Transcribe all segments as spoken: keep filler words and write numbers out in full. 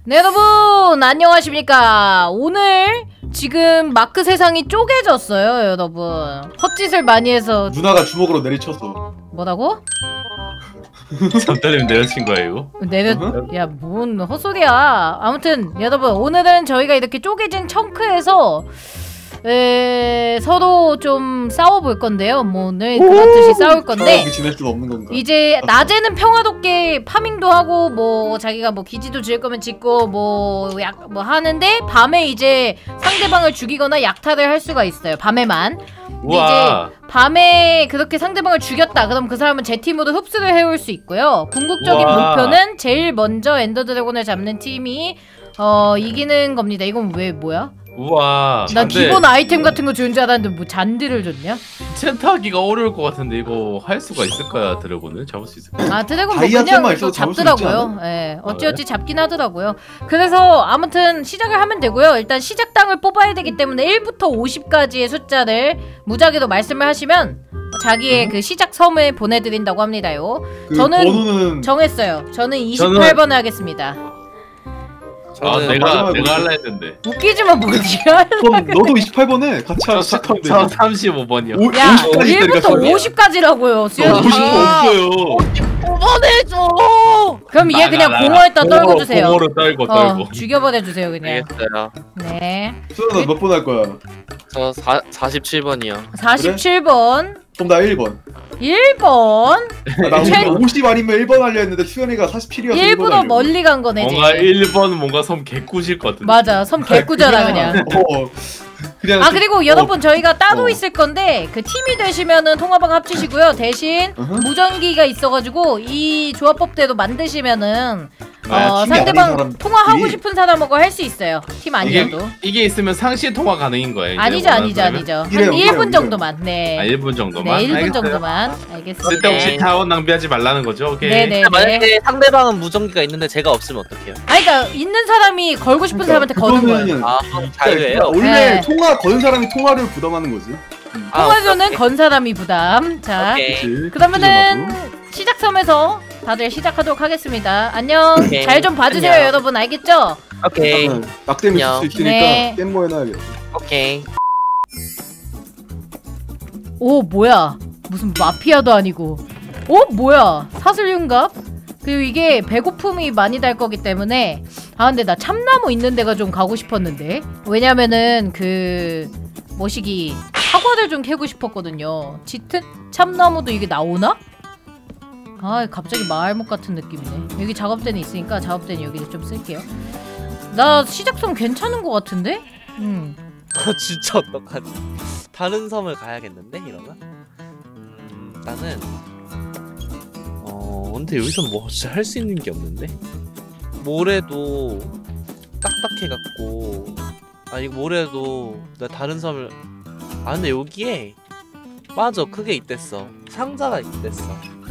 네, 여러분 안녕하십니까. 오늘 지금 마크 세상이 쪼개졌어요 여러분. 헛짓을 많이 해서 누나가 주먹으로 내리쳤어. 뭐라고? 잠들림 내려친 거야 이거? 내려... 야 뭔 헛소리야. 아무튼 여러분 오늘은 저희가 이렇게 쪼개진 청크에서 에... 서로 좀 싸워볼 건데요. 뭐 오늘 그렇듯이 싸울 건데 지낼 수 없는 건가? 이제 낮에는 평화롭게 파밍도 하고 뭐 자기가 뭐 기지도 지을 거면 짓고 뭐 약 뭐 하는데 밤에 이제 상대방을 죽이거나 약탈을 할 수가 있어요. 밤에만. 근데 우와. 이제 밤에 그렇게 상대방을 죽였다. 그럼 그 사람은 제 팀으로 흡수를 해올 수 있고요. 궁극적인 우와. 목표는 제일 먼저 엔더 드래곤을 잡는 팀이 어 이기는 겁니다. 이건 왜 뭐야? 우와. 나 근데 기본 아이템 같은 거 주는 줄 알았는데 뭐 잔디를 줬냐? 챈트하기가 어려울 것 같은데 이거 할 수가 있을까요? 드래곤을 잡을 수 있을까요? 아 드래곤 뭐 다이아 그냥 템만 또 있어도 잡을 수 있지 잡더라고요. 예, 어찌어찌 잡긴 하더라고요. 그래서 아무튼 시작을 하면 되고요. 일단 시작당을 뽑아야 되기 때문에 일부터 오십까지의 숫자를 무작위로 말씀을 하시면 자기의 그 시작 섬을 보내드린다고 합니다요. 그 저는 번호는 정했어요. 저는 이십팔 번을 하겠습니다. 아 저는 내가 마지막으로 내가 할라 했는데. 웃기지만 뭐지? 그럼 너도 이십팔 번에 같이 저, 하면 저, 시작하면 저 되지. 삼십오 번이요. 오- 야 오십까지 일부터 때리니까 오십까지라고요. 수현아. 오십 번 없어요. 보내줘. 그럼 얘 그냥 공허했다 떨고 주세요. 공허로 떨고 어, 떨고. 죽여버려 주세요 그냥. 알겠어요. 네. 수현아 몇 번 할 거야? 저 사, 사십칠 번이요. 사십칠 번. 그럼 나 일 번. 일 번. 아, 나 최- 오십 아니면 일 번 하려 했는데 수현이가 사십칠이어서 일부러 멀리 간 거네 뭔가 이제. 일 번 뭔가 섬 개꾸실 것 같은데. 맞아. 섬 개꾸잖아 그냥. 어, 그냥 아 좀- 그리고 어, 여러분 저희가 따로 어. 있을 건데 그 팀이 되시면은 통화방 합치시고요. 대신 어허. 무전기가 있어가지고 이 조합법대로 만드시면은 아, 어, 팀이 상대방 아닌 사람들이? 통화하고 싶은 사람하고 할 수 있어요. 팀 이게 아니어도. 이게 있으면 상시 통화 가능인 거예요? 이제 아니죠 아니죠 원하는 아니죠. 한 이래요, 일 분 이래요, 정도만. 네. 아 일 분 정도만. 네 일 분 알겠어요. 정도만. 알겠습니다. 쓸데없이 자원 낭비하지 말라는 거죠. 오케이. 네네. 만약에 상대방은 무전기가 있는데 제가 없으면 어떡해요? 아니 그러니까 있는 사람이 걸고 싶은 사람한테 거는 거예요. 아 자유예요? 원래 네. 통화 거는 사람이 통화를 부담하는 거지. 아, 통화료는 오케이, 건 사람이 부담. 자. 오케이. 그치? 그러면은 그치, 시작섬에서 다들 시작하도록 하겠습니다. 안녕. 오케이. 잘 좀 봐주세요 안녕. 여러분. 알겠죠? 오케이. 나도. 낙뎀이 있을 수 안녕. 있으니까 네. 깻모 해놔야겠다. 오케이. 오 뭐야. 무슨 마피아도 아니고. 오 뭐야. 사슬윤갑? 그리고 이게 배고픔이 많이 달 거기 때문에 아 근데 나 참나무 있는 데가 좀 가고 싶었는데 왜냐면은 그 뭐시기 사과를 좀 캐고 싶었거든요. 짙은 참나무도 이게 나오나? 아 갑자기 마을목 같은 느낌이네. 여기 작업대는 있으니까 작업대는 여기를 좀 쓸게요. 나 시작섬 괜찮은 것 같은데? 음. 진짜 어떡하지? 다른 섬을 가야겠는데 이러면? 음, 나는 어 근데 여기서 뭐 진짜 할 수 있는 게 없는데? 모래도 딱딱해갖고 아 이거 모래도 나 다른 섬을 아 근데 여기에 맞아 그게 있댔어 상자가 있댔어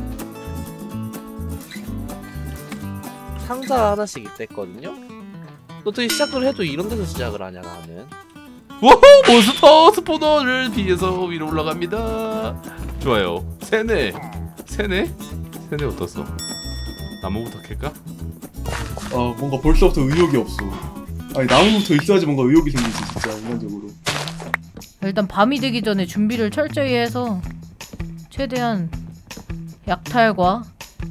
상자가 하나씩 있댔거든요? 어떻게 시작을 해도 이런 데서 시작을 하냐 나는 와 몬스터 스포너를 피해서 위로 올라갑니다. 좋아요. 세네. 세네? 세네 어떻어? 나무부터 캘까? 아 뭔가 벌써부터 의욕이 없어. 아니 나무부터 있어야지 뭔가 의욕이 생기지 진짜 인간적으로. 일단 밤이 되기 전에 준비를 철저히 해서 최대한 약탈과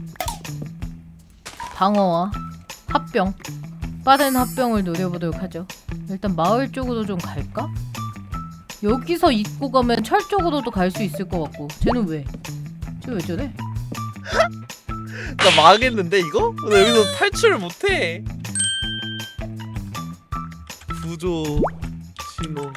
방어와 합병 빠른 합병을 노려보도록 하죠. 일단 마을 쪽으로 좀 갈까? 여기서 입고 가면 철 쪽으로도 갈 수 있을 것 같고 쟤는 왜? 쟤 왜 저래? 나 망했는데 이거? 나 여기서 탈출을 못해 구조 신호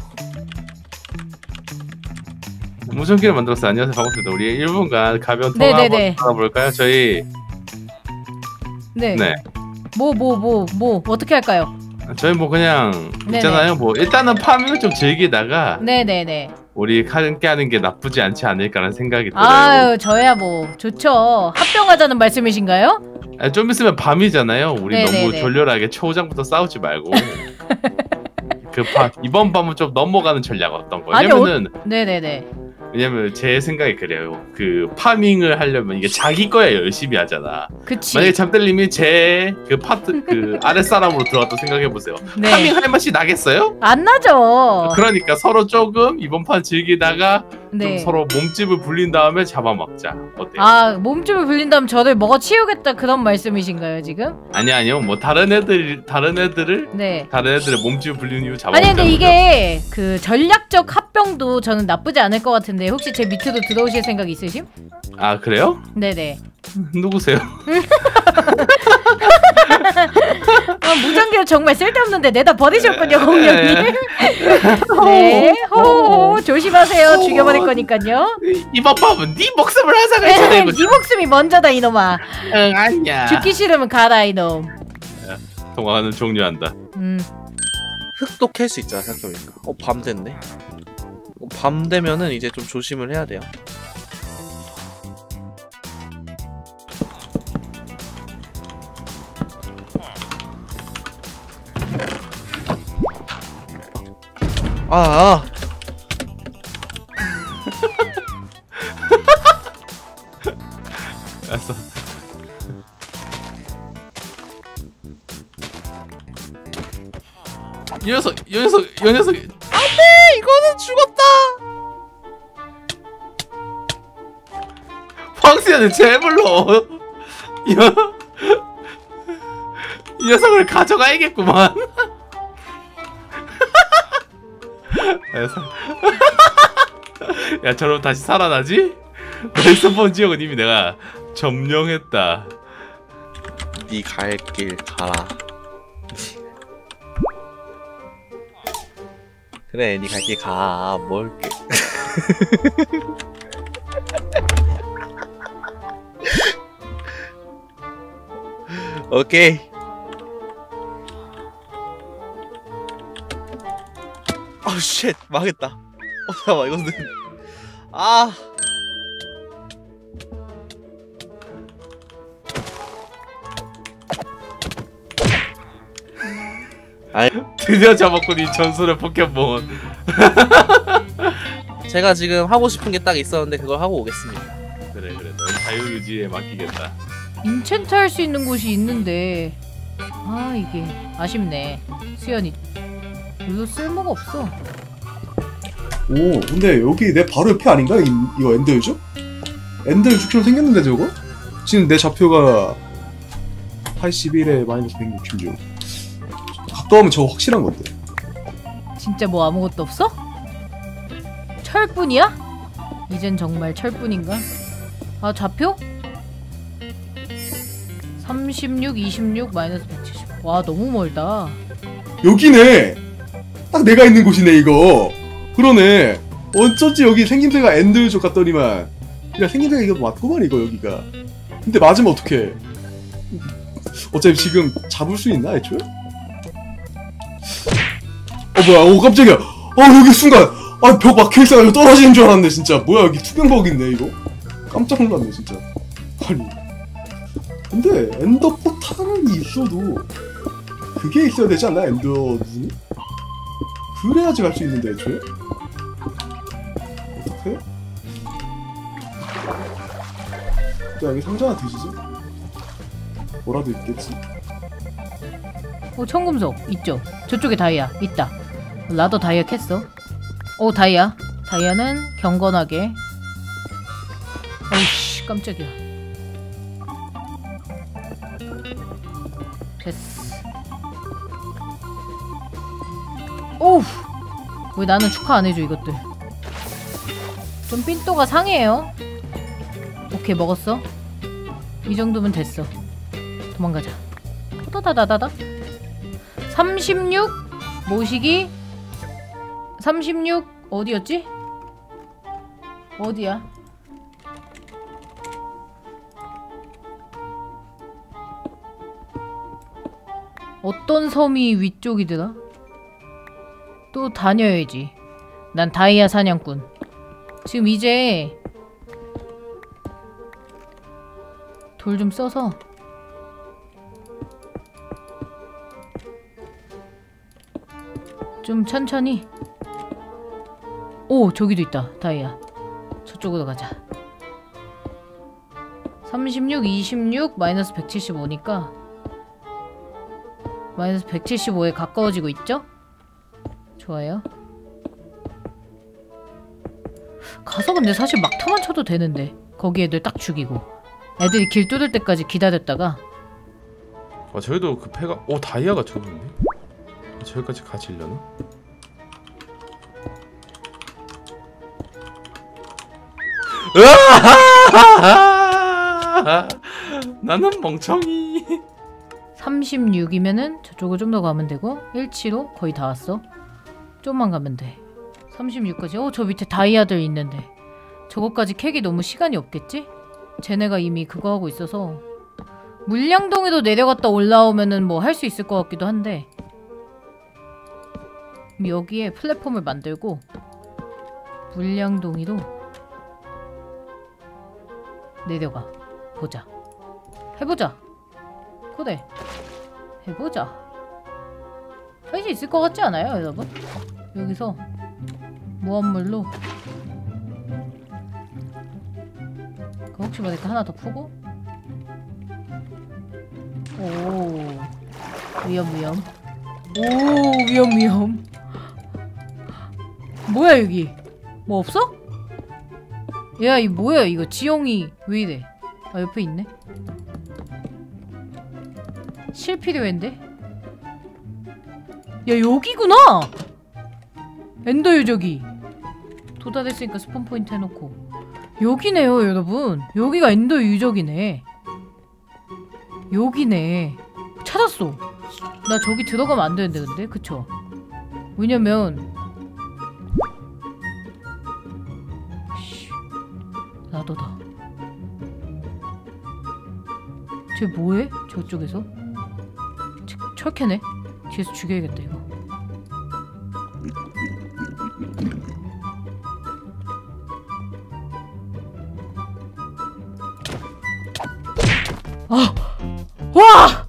무전기를 만들었어요. 안녕하세요. 반갑습니다. 우리 일 분간 가벼운 통화 네네네. 한번 나눠볼까요? 저희 네. 네. 뭐 뭐 뭐 뭐 어떻게 할까요? 저희 뭐 그냥 네네. 있잖아요. 뭐 일단은 파밍을 좀 즐기다가 네네네. 우리 함께 하는 게 나쁘지 않지 않을까라는 생각이 들어요. 아유 저야 뭐 좋죠. 합병하자는 말씀이신가요? 아, 좀 있으면 밤이잖아요. 우리 네네네. 너무 졸렬하게 초장부터 싸우지 말고 그 파, 이번 밤은 좀 넘어가는 전략 어떤 거? 아니, 왜냐면은 네네네. 왜냐면 제 생각이 그래요. 그 파밍을 하려면 이게 자기 거야 열심히 하잖아. 그치. 만약에 잠들님이 제 그 파트 그 아랫사람으로 들어왔다 생각해 보세요. 네. 파밍할 맛이 나겠어요? 안 나죠. 그러니까 서로 조금 이번 판 즐기다가 네. 좀 서로 몸집을 불린 다음에 잡아먹자. 어때요? 아 몸집을 불린 다음 저를 먹어 치우겠다 그런 말씀이신가요 지금? 아니 아니요. 뭐 다른 애들 다른 애들을 네. 다른 애들의 몸집을 불리는 이유 아니 잡아먹자. 근데 이게 그 전략적 합병도 저는 나쁘지 않을 것 같은데 혹시 제 밑으로 들어오실 생각 있으심? 아 그래요? 네네. 누구세요? 아, 무전기를 정말 쓸데없는데 내다 버리셨군요 공룡님. 네. 호호 조심하세요. 죽여버릴 거니까요. 이번 밤은 네 목숨을 앗아갈 네 차례고. 목숨이 먼저다 이놈아. 응 아니야. 죽기 싫으면 가라 이놈. 통화는 종료한다. 음. 흙도 캘 수 있잖아 생각해보니까. 어 밤 됐네. 어, 밤 되면은 이제 좀 조심을 해야 돼요. 아, 아. 알았어. 이 녀석, 이 녀석, 이 녀석. 안돼 이거는 죽었다. 황수야는 제물로 이, 녀- 이 녀석을 가져가야겠구만. 알았어. 야, 저럼 다시 살아나지? 멜스폰 지역은 이미 내가 점령했다. 네 갈 길 가라. 그래 네 갈 길 가. 뭘 게. 오케이. 아우 쉣 망했다. 어 잠깐만 이거는 아 드디어 잡았군 이 전설의 포켓몬. 제가 지금 하고 싶은 게 딱 있었는데 그걸 하고 오겠습니다. 그래 그래 너 자유의지에 맡기겠다. 인챈트 할 수 있는 곳이 있는데 아 이게 아쉽네. 수연이 별로 쓸모가 없어. 오 근데 여기 내 바로 옆에 아닌가? 이, 이거 엔더유죠? 엔더유처럼 생겼는데 저거? 지금 내 좌표가 팔십일에 마이너스 백육십육. 가까우면 저거 확실한 건데. 진짜 뭐 아무것도 없어? 철뿐이야? 이젠 정말 철뿐인가? 아 좌표? 삼십육, 이십육, 마이너스 백칠십. 와 너무 멀다. 여기네! 딱 내가 있는 곳이네 이거. 그러네. 어쩐지 여기 생김새가 엔더유족 같더니만 야 생김새가 이거 맞구만 이거 여기가. 근데 맞으면 어떡해. 어차피 지금 잡을 수 있나 애초에? 어 뭐야 오 깜짝이야. 어 여기 순간 아 벽 막혀있어가지고 떨어지는 줄 알았네 진짜. 뭐야 여기 투명벽인데 이거? 깜짝 놀랐네 진짜. 아니 근데 엔더 포탈이 있어도 그게 있어야 되지 않나? 엔더 눈이? 그래야지 갈 수 있는데 애초에? 어떡해? 야 여기 상자 하나 드시지? 뭐라도 있겠지? 어 청금속 있죠? 저쪽에 다이아 있다. 나도 다이아 캤어. 오 다이아. 다이아는 경건하게. 어이씨 깜짝이야. 됐어. 오우 왜 나는 축하 안 해줘 이것들. 좀 삔또가 상해요. 오케이 먹었어. 이 정도면 됐어. 도망가자. 호다다다다다. 삼십육 모시기. 삼십육 어디였지? 어디야? 어떤 섬이 위쪽이더라? 또 다녀야지. 난 다이아 사냥꾼. 지금 이제 돌 좀 써서 좀 천천히. 오 저기도 있다 다이아. 저쪽으로 가자. 삼십육, 이십육, 마이너스 백칠십오니까 마이너스 백칠십오에 가까워지고 있죠? 좋아요. 가서 근데 사실 막타만 쳐도 되는데 거기 애들 딱 죽이고 애들이 길 뚫을 때까지 기다렸다가. 아 저희도 그 패가 오 다이아가 좋은데? 저기까지 가지려나? 으아! 나는 멍청이. 삼십육이면은 저쪽으로 좀 더 가면 되고 일칠오 거의 다 왔어. 좀만 가면 돼. 삼십육까지. 어, 저 밑에 다이아들 있는데 저거까지 캐기 너무 시간이 없겠지? 쟤네가 이미 그거 하고 있어서 물량동에도 내려갔다 올라오면은 뭐 할 수 있을 것 같기도 한데 여기에 플랫폼을 만들고 물량동이로 내려가 보자. 해보자. 그래 해보자. 할 수 있을 것 같지 않아요 여러분? 여기서 무한물로 그 혹시 모르니까 하나 더 푸고. 오 위험 위험. 오 위험 위험. 뭐야 여기 뭐 없어? 야 이 뭐야 이거 지형이 왜 이래. 아 옆에 있네. 실 필요한데? 야 여기구나! 엔더 유적이 도달했으니까 스폰 포인트 해놓고 여기네요 여러분. 여기가 엔더 유적이네. 여기네. 찾았어. 나 저기 들어가면 안 되는데 근데 그쵸? 왜냐면 씨, 나도다. 쟤 뭐해? 저쪽에서? 철캐네? 뒤에서 죽여야겠다 이거. 아! 와!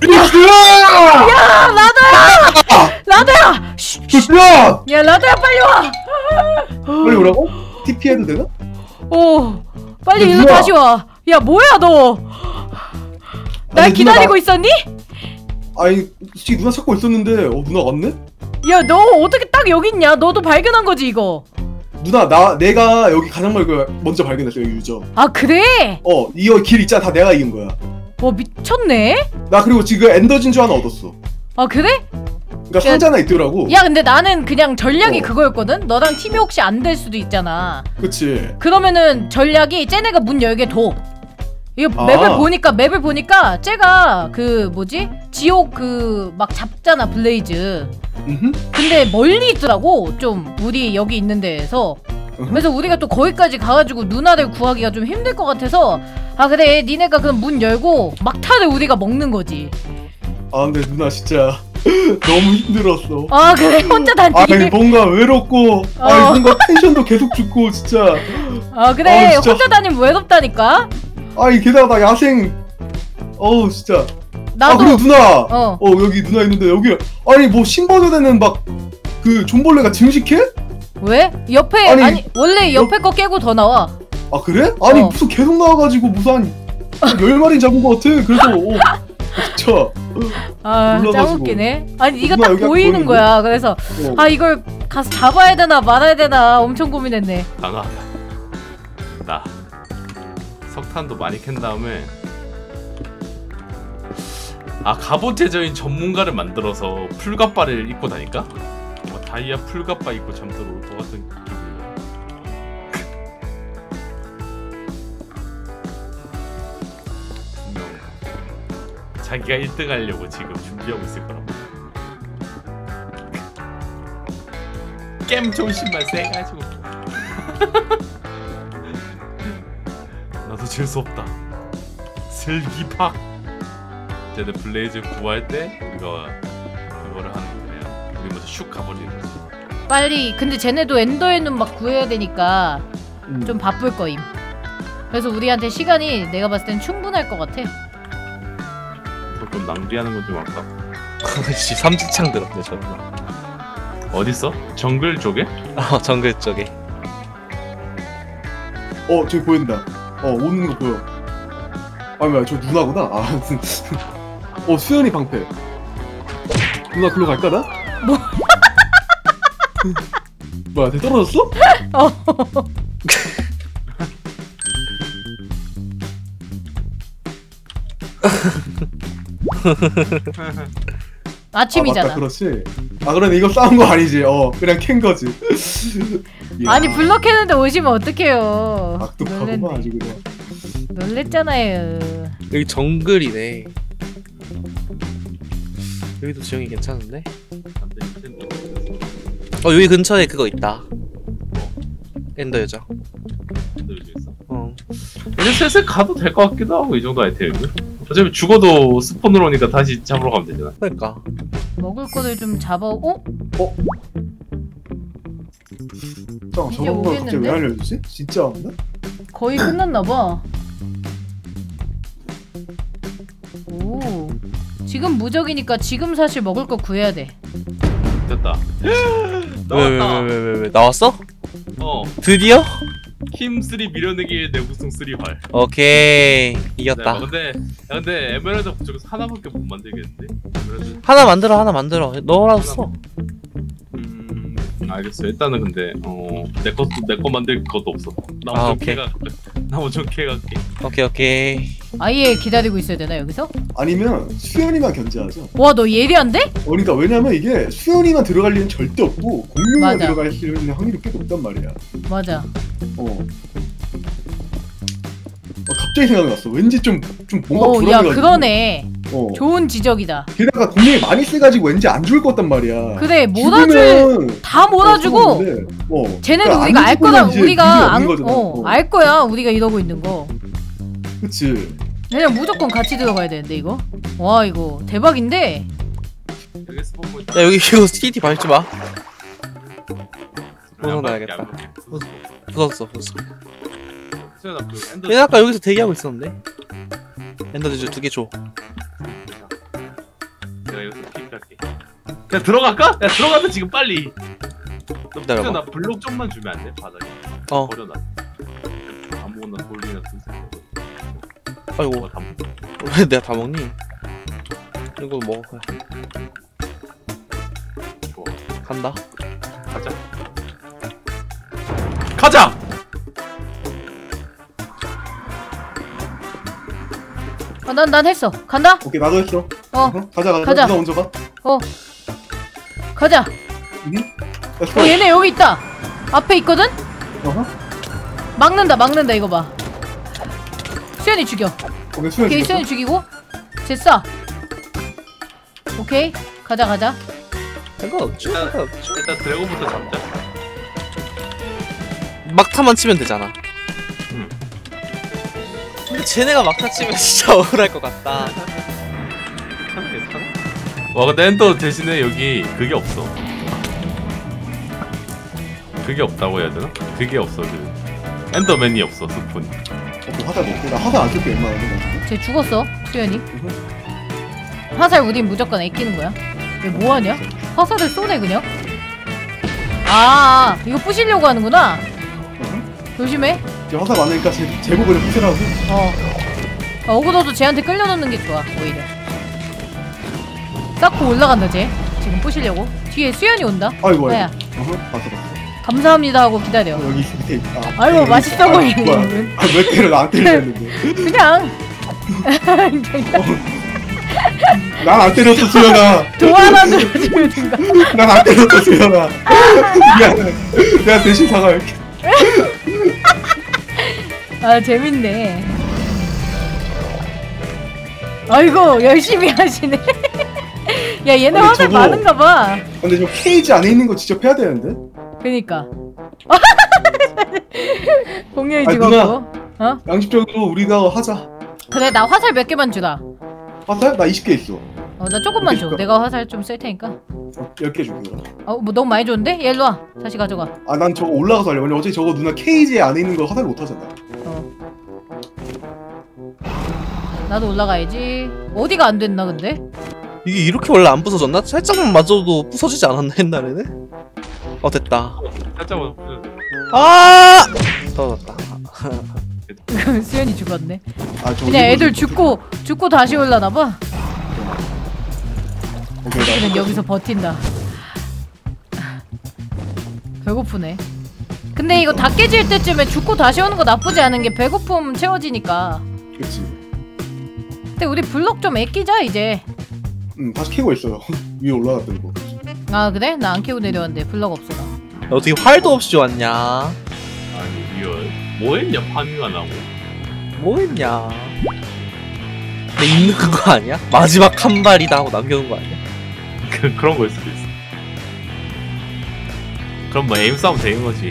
야! 라더야! 라더야! 쉿! 야! 야 라더야 빨리 와! 빨리 오라고? 티피 해도 되나? 오! 빨리 근데 일로 누나! 다시 와! 야 뭐야 너! 날 아니, 기다리고 누나, 있었니? 아니 솔직히 누나 찾고 있었는데 어 누나 왔네? 야 너 어떻게 딱 여기 있냐? 너도 발견한 거지 이거? 누나 나 내가 여기 가장 먼저 먼저 발견했어 여기 유적. 아 그래? 어 이거 길 있잖아 다 내가 이긴 거야. 와 미쳤네? 나 그리고 지금 엔더 진주 하나 얻었어. 아 그래? 그러니까 상자 하나 있더라고. 야 근데 나는 그냥 전략이 어. 그거였거든? 너랑 팀이 혹시 안 될 수도 있잖아. 그치. 그러면은 전략이 쟤네가 문 열게 둬. 이거 아. 맵을 보니까 맵을 보니까 쟤가 그 뭐지? 지옥 그 막 잡잖아 블레이즈. 음흠. 근데 멀리 있더라고 좀 우리 여기 있는 데에서. 음흠. 그래서 우리가 또 거기까지 가가지고 누나를 구하기가 좀 힘들 것 같아서 아 그래 니네가 그럼 문 열고 막타를 우리가 먹는 거지. 아 근데 누나 진짜 너무 힘들었어. 아 그래 혼자 다니. 아니 뭔가 외롭고 어. 아니 뭔가 텐션도 계속 죽고 진짜. 아 그래 아, 진짜. 혼자 다니면 외롭다니까. 아니 게다가 나 야생 어우 진짜. 나도 아 그리고 누나 어. 어 여기 누나 있는데 여기 아니 뭐 신버전에는 막 그 존벌레가 증식해? 왜? 옆에 아니, 아니, 원래 옆에 거 깨고 더 나와. 아 그래? 아니 어. 무슨 계속 나와가지고 무슨 열 마리 잡은 거 같아. 그래서 어 진짜 아 놀라가지고. 짱 웃기네. 아니 이거 누나 딱 여기 딱 보이는 보이는데? 거야. 그래서 어. 아 이걸 가서 잡아야 되나 말아야 되나 엄청 고민했네. 강하다. 나 석탄도 많이 캔 다음에 아 갑오제저인 전문가를 만들어서 풀갑바를 입고 다닐까? 뭐 다이아 풀갑바 입고 잠들어 올 것 같은 기분이야. 분명 자기가 일 등 하려고 지금 준비하고 있을 거라고. 게임 존심만 세가지고 나도 질 수 없다. 슬기팍. 쟤네 블레이즈 구할 때 우리가 그거를 하는 거야. 우리 먼저 슉 가버리는 거지. 빨리 근데 쟤네도 엔더의 눈 막 구해야 되니까 음. 좀 바쁠 거임. 그래서 우리한테 시간이 내가 봤을 땐 충분할 것 같아. 조금 낭비하는 건 좀 아까. 씨 삼지창 들었네 저는. 어딨어? 정글 쪽에? 어 정글 쪽에. 어 저기 보인다. 어 오는 거 보여. 아 뭐야 저 누나구나. 아 무슨 어 수연이 방패. 누나 글로 갈까 나? 뭐? 뭐야 대 떨어졌어? 어. 아 아침이잖아. 맞다 그렇지. 아 그러네 이거 싸운 거 아니지. 어 그냥 캔 거지. 이야, 아니 블럭 했는데 오시면 어떡해요. 악독하구만 아주 그냥. 놀랬잖아요. 여기 정글이네. 여기도 지형이 괜찮은데? 어 여기 근처에 그거 있다. 엔더 여자. 어. 이제 슬슬 가도 될 것 같기도 하고 이 정도 아이템이면 어차피 죽어도 스폰으로 오니까 다시 잡으러 가면 되잖아. 그러니까. 먹을 거를 좀 잡아. 어? 잠깐 이제 저런 걸 갑자기 오겠는데? 왜 알려주지? 진짜 없나? 거의 끝났나 봐. 오. 지금 무적이니까 지금 사실 먹을 거 구해야 돼. 됐다. 왜 왜 나왔다. 왜 왜 왜 나왔어? 어. 드디어? 힘쓰 밀어내기의 내구성 쓰리 활. 오케이 네, 이겼다. 근데 야, 근데 에메랄드 부족해서 하나밖에 못 만들겠는데. 에메랄드. 하나 만들어 하나 만들어. 너라도 써. 음, 알겠어. 일단은 근데 어내 것도 내 거 만들 것도 없어. 나 아, 먼저 오케이. 캐가. 나 먼저 캐갈게. 오케이 오케이. 아예 기다리고 있어야 되나 여기서? 아니면 수연이만 견제하자. 어, 와 너 예리한데? 그러니까 왜냐면 이게 수연이만 들어갈 일은 절대 없고 공룡만 맞아. 들어갈 일은 확률이 꽤 높단 말이야. 맞아. 어. 어 갑자기 생각났어. 왠지 좀 좀 뭔가 오, 야 불안해가지고. 그러네. 어. 좋은 지적이다. 게다가 공룡이 많이 세가지고 왠지 안 죽을 것 같단 말이야. 그래 몰아줄 다 몰아주고. 어, 어. 쟤네는 그러니까 우리가 안 알 거다. 죽으면 이제 우리가 의미 안, 없는 거잖아. 어, 어. 알 거야. 우리가 이러고 있는 거. 그치. 그냥 무조건 같이 들어가야 되는데 이거. 와 이거 대박인데. 여기 스폰 포인트. 야 여기 이거 티티 밟지 마. 벗어나야겠다. 부쉈어 부쉈어. 수연아 그 엔더. 얘 아까 여기서 대기하고 있었는데. 엔더 디저 두 개 줘. 내가 여기서 픽할게. 야 들어갈까? 야 들어가자 지금 빨리. 너 기다려봐. 수연아 블록 좀만 주면 안 돼? 바닥에. 어. 버려놔. 아무거나 돌리나 쓰세요. 아이고 다 먹. 왜 내가 다 먹니? 이거 먹어 그래. 좋아. 간다. 가자. 가자. 어, 난, 난 했어. 간다. 오케이 나도 했어. 어, 어? 가자 가자. 가자. 누나 먼저 가. 어. 가자. 렛츠고. 어 얘네 여기 있다. 앞에 있거든. 어허. 막는다 막는다 이거 봐. 수연이 죽여. 오케이 수연 오케이 죽였어. 수연이 죽이고. 쟤 쏴. 오케이 가자 가자. 상관없지 일단 상관없지. 일단 드래곤부터 잡자. 막타만 치면 되잖아. 응. 근데 쟤네가 막타 치면 진짜 억울할 것 같다. 괜찮아 괜찮아. 와 근데 엔더 대신에 여기 그게 없어. 그게 없다고 해야 되나? 그게 없어 그 엔더맨이 없어 스폰이. 오케이 화살 먹고 나 화살 안 쓸게 웬만하면. 쟤 죽었어 수연이. 화살 우린 무조건 아끼는 거야. 얘 뭐하냐? 화살을 쏘네 그냥. 아 이거 부시려고 하는구나. 조심해. 이제 화살 많으니까 제 제목을 부시라고. 어. 아, 어그로도 쟤한테 끌려놓는 게 좋아 오히려. 쌓고 올라간다 쟤. 지금 부시려고. 뒤에 수연이 온다. 아이고 야 아이고. 어허 봤어 봤어. 감사합니다 하고 기다려. 어, 여기 밑에 있다. 아이고, 맛있어 아, 보이네. 뭐야? 아왜 때려 나안 때리는데. 그냥 난 안 때렸어 수연아. 도와나 들어주면 된가. 난 안 때렸어 수연아. 미안해. 내가 대신 사과할게. 아 재밌네. 아이고 열심히 하시네. 야 얘네 아니, 화살 저거- 많은가 봐. 근데 저 케이지 안에 있는 거 직접 해야 되는데? 그니까. 공룡이 아니, 죽었고. 어? 양심적으로 우리가 하자. 그래 나 화살 몇 개만 주라. 화살? 나 이십 개 있어. 어 나 조금만 줘. 줄까? 내가 화살 좀 쓸 테니까. 어, 열 개 줄게 그럼. 어 뭐 너무 많이 줬는데? 얘 일로 와. 다시 가져가. 아 난 저거 올라가서 하려고. 왜냐면 어차피 저거 누나 케이지 안에 있는 거 화살 못 하잖아. 어. 나도 올라가야지. 어디가 안 됐나 근데? 이게 이렇게 원래 안 부서졌나? 살짝만 맞아도 부서지지 않았나 옛날에는? 어 됐다. 살짝만. 아! 떨어졌다. 수현이 죽었네. 아, 저 그냥 이거 애들 좀- 죽고 죽고 다시 올라나봐. 오케이, 나 그냥 여기서 버틴다. 배고프네. 근데 이거 다 깨질 때쯤에 죽고 다시 오는 거 나쁘지 않은 게 배고픔 채워지니까. 그치. 근데 우리 블럭 좀 아끼자 이제. 응, 다시 캐고 있어요. 위에 올라갔더니 뭐. 아 그래? 나 안 캐고 내려왔는데 블럭 없어 나. 야, 어떻게 활도 없이 왔냐? 아니 리얼 뭐 했냐 파밍 안 하고. 뭐 했냐? 내 있는 거 아니야? 마지막 한 발이다 하고 남겨놓은 거 아니야? 그, 그런 거일 수도 있어. 그럼 뭐 에임 싸움 되는 거지.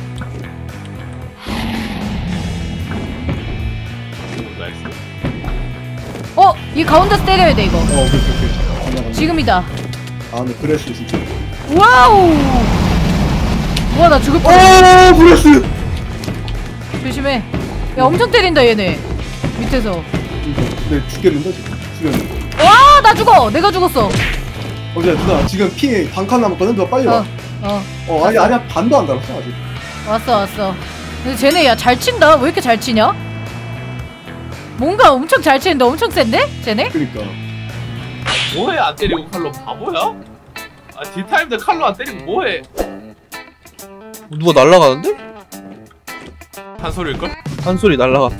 오, 나이스. 어! 이 가운데서 때려야 돼 이거. 어, 오케이, 오케이, 오케이. 가냐, 가냐. 지금이다. 아, 근데 그랬어, 진짜. 와우! 우와 나 죽을 뻔. 오, 브레스! 조심해. 야 엄청 때린다 얘네. 밑에서. 근데 죽겠는데, 지금. 수련이. 와 나 죽어. 내가 죽었어. 어제 누나, 지금 피 반칸 남았거든? 누나 빨리 와. 어. 어. 어, 아니, 아니야. 반도 안 달았어, 아직. 왔어 왔어. 근데 쟤네 야 잘 친다. 왜 이렇게 잘 치냐? 뭔가 엄청 잘 치는데 엄청 센데? 쟤네? 그니까. 뭐해 안 때리고 칼로 바보야? 아 딜타임인데 칼로 안 때리고 뭐해? 누가 날라가는데? 한 소리일걸? 한 소리 날라갔다.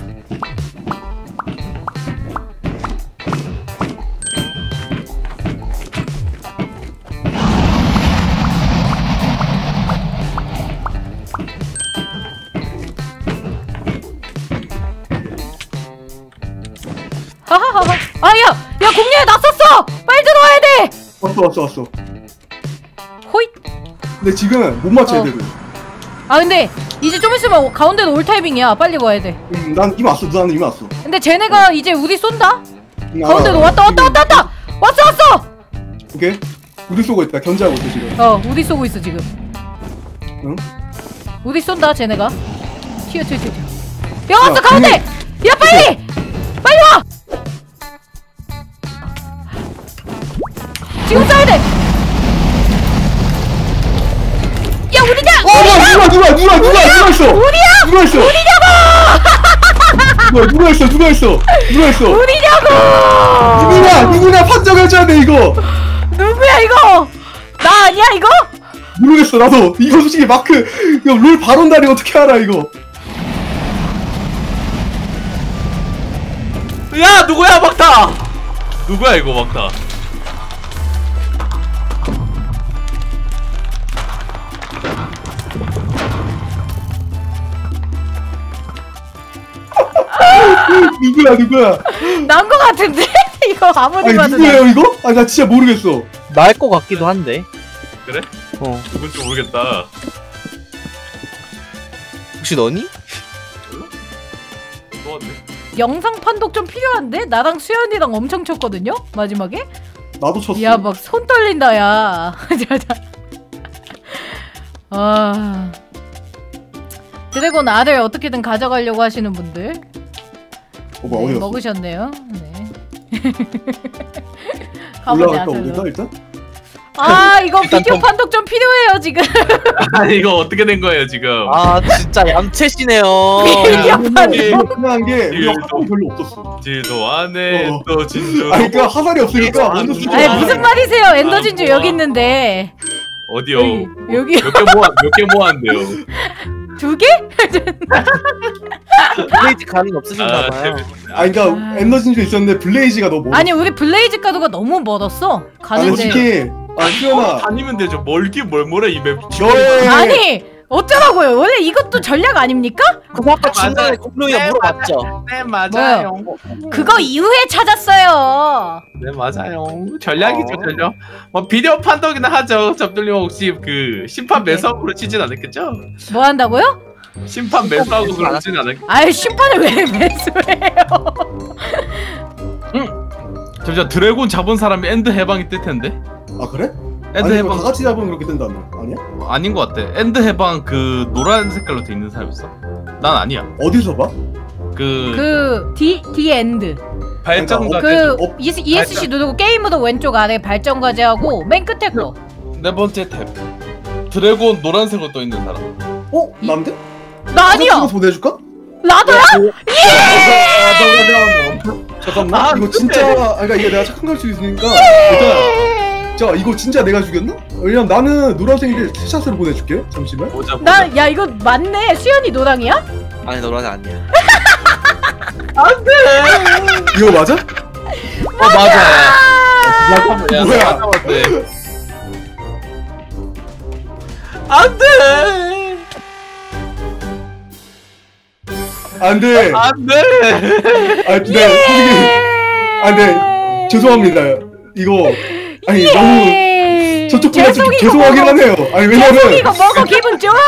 하하하하. 아야! 야 공룡에 놨었어! 빨리 들어와야 돼! 왔어, 왔어, 왔어. 호잇! 근데 지금 못 맞춰, 어. 애들은. 아 근데 이제 좀 있으면 가운데도 올 타이밍이야. 빨리 와야 돼. 음, 난 이미 왔어, 누나는 이미 왔어. 근데 쟤네가 이제 우리 쏜다? 응, 가운데도 알아. 왔다 왔다 왔다 왔다! 왔어 왔어! 오케이? 우리 쏘고 있다, 견제하고 있어, 지금. 어 우리 쏘고 있어 지금. 응? 우리 쏜다 쟤네가. 튀어 튀어 튀어 튀어. 야 왔어 야, 가운데! 야 빨리! 빨리 와! 지금 쏴야 돼! 야 우리냐! 어, 누가, 누가, 누가, 누가, 누가 있어! 우리야! 누가 있어! 우리냐고! 누가, 누가 있어, 누가 있어! 누가 있어! 우리냐고! 누구냐, 누구냐 판정해줘야 돼, 이거! 누구야 이거? 나 아니야 이거? 모르겠어, 나도. 이거 솔직히 마크, 이거 롤 바론다리 어떻게 알아, 이거. 야 누구야 막타! 누구야 이거 막타? 누구야, 누구야. 난 거 같은데? 이거 아무리 아니, 봐도 누구예요, 이거? 아니, 나 진짜 모르겠어. 날 것 같기도 한데. 그래? 어. 누군지 모르겠다. 혹시 너니? 또 왔네. 영상 판독 좀 필요한데? 나랑 수연이랑 엄청 쳤거든요? 마지막에? 나도 쳤어. 야 막 손 떨린다 야. 자자. 아 드래곤 알을 어떻게든 가져가려고 하시는 분들 어, 뭐, 네, 어디 갔어? 먹으셨네요. 네. 가보자 올라갈까, 우리가 저로. 일단? 아 이거 일단 비디오 좀- 판독 좀 필요해요 지금. 아니 이거 어떻게 된 거예요 지금? 아 진짜 얌체시네요. 비디오 근데 판독. 끝난 게, 우리가 일도. 화살이 별로 없었어. 질도 안해 어. 또 진주. 아니, 그니까 화살이 없으니까 아, 먼저 쓰지 아, 아니 마. 무슨 말이세요? 엔더 진주 아, 여기 있는데 어디요? 여기 여기 몇 개 모아 몇개 모았는데요? 두 개? 블레이즈 감이 없으신가 아 봐요. 재밌네. 아니, 그니까, 에너진도 있었는데, 블레이즈가 너무 멀어. 아니 우리 블레이즈 가도가 너무 멀었어. 아니, 가는데 솔직히, 아, 수연아. 다니면 되죠. 멀긴 멀모래 이맵. 너의. 아니 어쩌라고요? 원래 이것도 전략 아닙니까? 그거 아까 중간에 맞아요. 공룡이가 네, 물어봤죠. 네 맞아요. 그거 이후에 찾았어요. 네 맞아요. 전략이죠 어. 전략. 뭐 비디오 판독이나 하죠. 접들님 혹시 그 심판 네. 매수하고 그러지는 않았겠죠? 뭐 한다고요? 심판 매수하고 매수 그러지는 않았. 아이 심판을 왜 매수해요? 잠시만 드래곤 잡은 사람이 엔드 해방이 뜰 텐데. 아, 그래? 엔드 아니, 이거 해방 다 같이 잡으면 그렇게 된다며. 아니야? 아닌 것 같아. 엔드 해방 그 노란 색깔로 돼 있는 사람 있어? 난 아니야. 어디서 봐? 그, 그 D D 엔드 발전과 그 어, E S C 누르고 게임 모드 왼쪽 아래 발전 과제하고 맨 끝에 거. 네 번째 탭. 드래곤 노란색으로 떠 있는 사람. 어? 남대? 나 아니야. 보내줄까? 라더야? 잠깐만 아, 이거 진짜 아, 그러니까 이게 내가 착한 걸 수 있으니까 일단 자 이거 진짜 내가 죽였나? 왜냐면 나는 노란색이를 스샷으로 보내줄게 잠시만 보자. 나 야 이거 맞네. 수연이 노랑이야? 아니 노란색 아니야. 이거 맞아? 어 맞아. 야, 뭐야? 맞아 맞아. 안돼. 안돼 안돼. 아 근데 솔직히 안돼 죄송합니다 이거 아니 너무 예. 저쪽 분야 좀 재송이가 죄송하긴 먹어. 하네요 아니 왜냐면 재송이가 먹어 기분 좋아.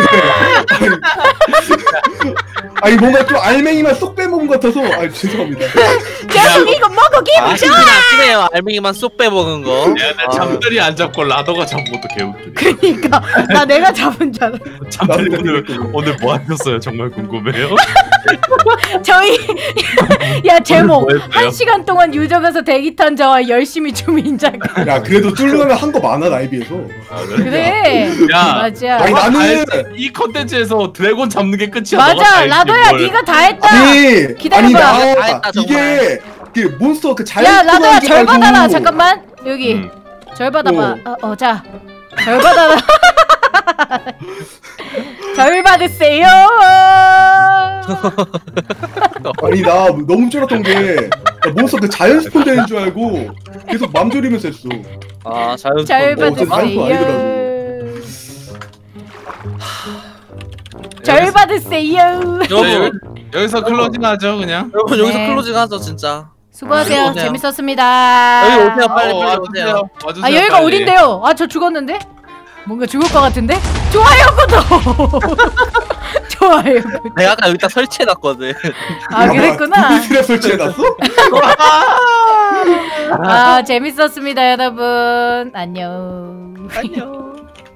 아니 뭔가 좀 알맹이만 쏙 빼먹은 것 같아서 아 죄송합니다 재송이가 먹어 기분 아 좋아. 진짜 아시네요. 알맹이만 쏙 빼먹은 거. 야, 나 잠들이 안 잡고 라더가 잡은 것도 개웃기네. 그니까 나 내가 잡은 줄 알아. 잠들이 나도 오늘 그랬거든. 오늘 뭐 하셨어요? 정말 궁금해요. 저희 야 제목 오늘 뭐 했어요? 한 시간 동안 유적에서 대기 탄 자와 열심히 주민자가. 야 그래도 뚫으면 한 거 많아 나에 비해서 아, 그래? 그래. 야, 맞아. 아니, 너가 다 나는- 했지. 이 컨텐츠에서 드래곤 잡는 게 끝이야. 너가 다 맞아 했지, 라더야 뭘. 네가 다 했다. 아니 기다려봐. 아니 다 나 했다, 정말. 이게 그 몬스터 그 자연 야 라더야 게 절 말고 받아라. 잠깐만 여기 음. 절 받아봐. 어. 어자 절 받아라. 절 받으세요. 아니 나 너무 쫄았던 게 나 몬스터 그 자연 스폰 되는 줄 알고 계속 맘 졸이면서 했어 아 자연. 절 어, 어쨌든 다른 거 받으세요. 아니더라고. 절 받으세요. 네, 여러분 여기- 여기서 클로징 하죠 그냥. 여러분 여기서 네. 클로징 하죠 진짜. 수고하세요. 여기 오세요. 재밌었습니다. 여기 오세요 빨리 어, 빨리 와주세요. 오세요. 와주세요. 아 여기가 빨리. 어딘데요? 아 저 죽었는데? 뭔가 죽을 것 같은데? 좋아요 구독! 좋아요 구독. 내가 아까 여기다 설치해놨거든. 아 그랬구나. 트랩 설치해놨어? 아 재밌었습니다 여러분. 안녕. 안녕.